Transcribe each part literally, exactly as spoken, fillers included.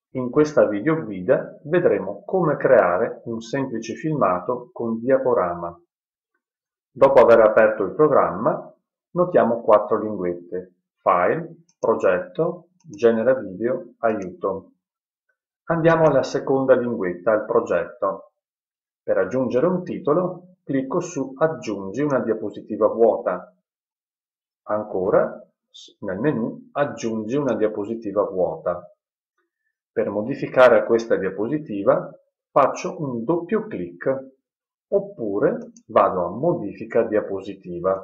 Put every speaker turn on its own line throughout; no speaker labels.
In questa videoguida vedremo come creare un semplice filmato con diaporama. Dopo aver aperto il programma, notiamo quattro linguette: File, Progetto, Genera video, Aiuto. Andiamo alla seconda linguetta, al progetto. Per aggiungere un titolo, clicco su Aggiungi una diapositiva vuota. Ancora, nel menu, aggiungi una diapositiva vuota. Per modificare questa diapositiva faccio un doppio clic, oppure vado a Modifica diapositiva.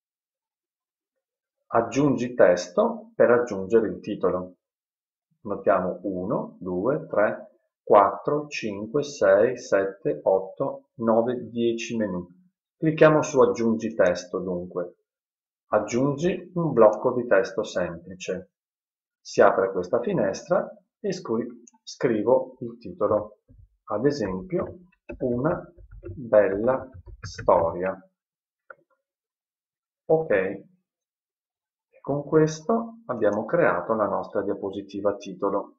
Aggiungi testo per aggiungere il titolo. Notiamo uno, due, tre, quattro, cinque, sei, sette, otto, nove, dieci menu. Clicchiamo su Aggiungi testo dunque. Aggiungi un blocco di testo semplice. Si apre questa finestra e scrivo il titolo, ad esempio Una bella storia. Ok, e con questo abbiamo creato la nostra diapositiva titolo.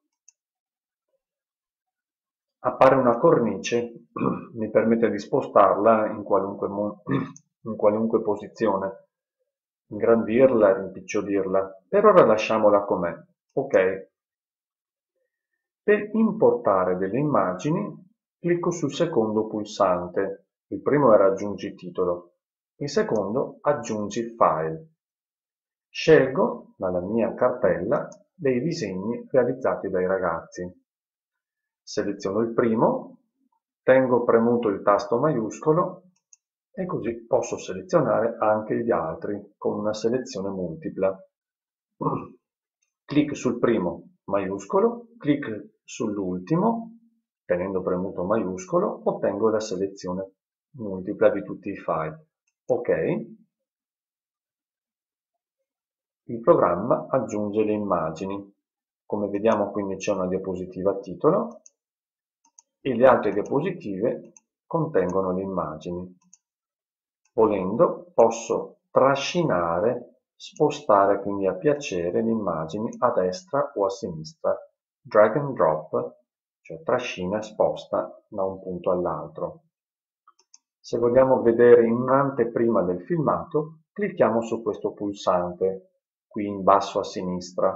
Appare una cornice, mi permette di spostarla in qualunque, in qualunque posizione, ingrandirla, rimpicciodirla. Per ora lasciamola com'è. Ok. Per importare delle immagini, clicco sul secondo pulsante. Il primo era Aggiungi titolo, il secondo Aggiungi file. Scelgo dalla mia cartella dei disegni realizzati dai ragazzi. Seleziono il primo, tengo premuto il tasto maiuscolo e così posso selezionare anche gli altri con una selezione multipla. Clic sul primo maiuscolo, clic sull'ultimo, tenendo premuto maiuscolo, ottengo la selezione multipla di tutti i file. Ok. Il programma aggiunge le immagini. Come vediamo quindi c'è una diapositiva titolo e le altre diapositive contengono le immagini. Volendo posso trascinare, spostare quindi a piacere le immagini a destra o a sinistra. Drag and drop, cioè trascina e sposta da un punto all'altro. Se vogliamo vedere in un'anteprima del filmato, clicchiamo su questo pulsante, qui in basso a sinistra.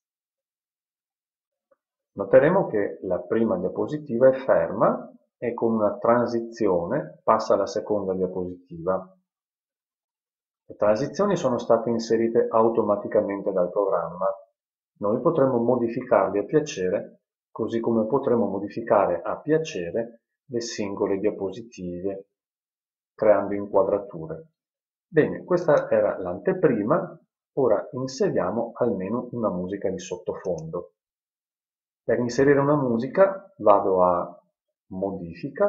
Noteremo che la prima diapositiva è ferma e con una transizione passa alla seconda diapositiva. Le transizioni sono state inserite automaticamente dal programma. Noi potremo modificarle a piacere, così come potremo modificare a piacere le singole diapositive, creando inquadrature. Bene, questa era l'anteprima, ora inseriamo almeno una musica di sottofondo. Per inserire una musica vado a Modifica,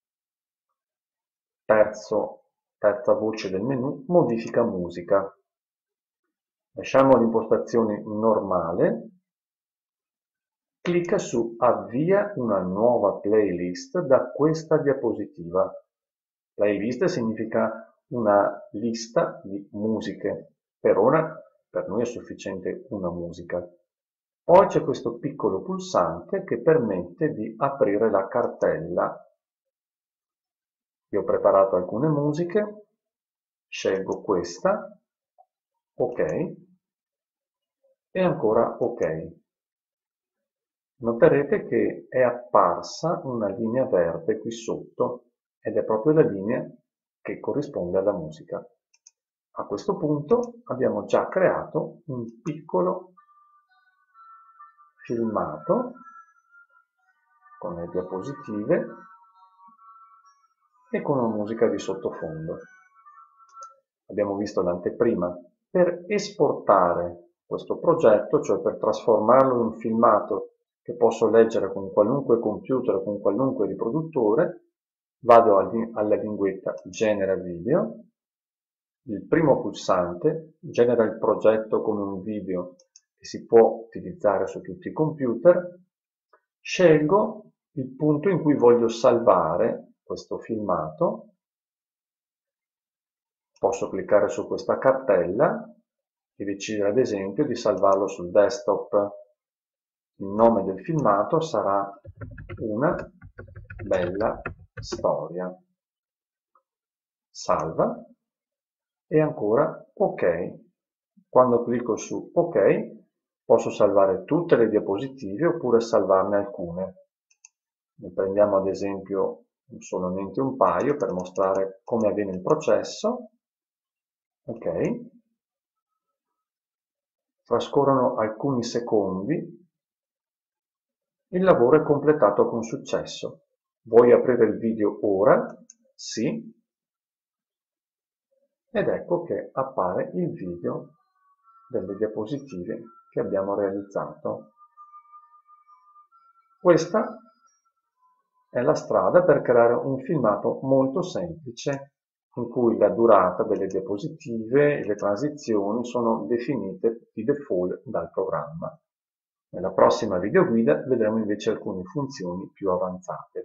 terzo, terza voce del menu, Modifica musica. Lasciamo l'impostazione normale, clicca su Avvia una nuova playlist da questa diapositiva. Playlist significa una lista di musiche. Per ora per noi è sufficiente una musica. Poi c'è questo piccolo pulsante che permette di aprire la cartella. Io ho preparato alcune musiche, scelgo questa, ok, e ancora ok. Noterete che è apparsa una linea verde qui sotto ed è proprio la linea che corrisponde alla musica. A questo punto abbiamo già creato un piccolo filmato con le diapositive e con una musica di sottofondo. Abbiamo visto l'anteprima. Per esportare questo progetto, cioè per trasformarlo in un filmato che posso leggere con qualunque computer, con qualunque riproduttore, vado alla linguetta Genera video, il primo pulsante genera il progetto come un video che si può utilizzare su tutti i computer, scelgo il punto in cui voglio salvare questo filmato, posso cliccare su questa cartella e decidere ad esempio di salvarlo sul desktop. il nome del filmato sarà Una bella storia. Salva e ancora ok. Quando clicco su ok posso salvare tutte le diapositive oppure salvarne alcune. Ne prendiamo ad esempio solamente un paio per mostrare come avviene il processo. Ok. Trascorrono alcuni secondi. Il lavoro è completato con successo. Vuoi aprire il video ora? Sì. Ed ecco che appare il video delle diapositive che abbiamo realizzato. Questa è la strada per creare un filmato molto semplice in cui la durata delle diapositive e le transizioni sono definite di default dal programma. Nella prossima videoguida vedremo invece alcune funzioni più avanzate.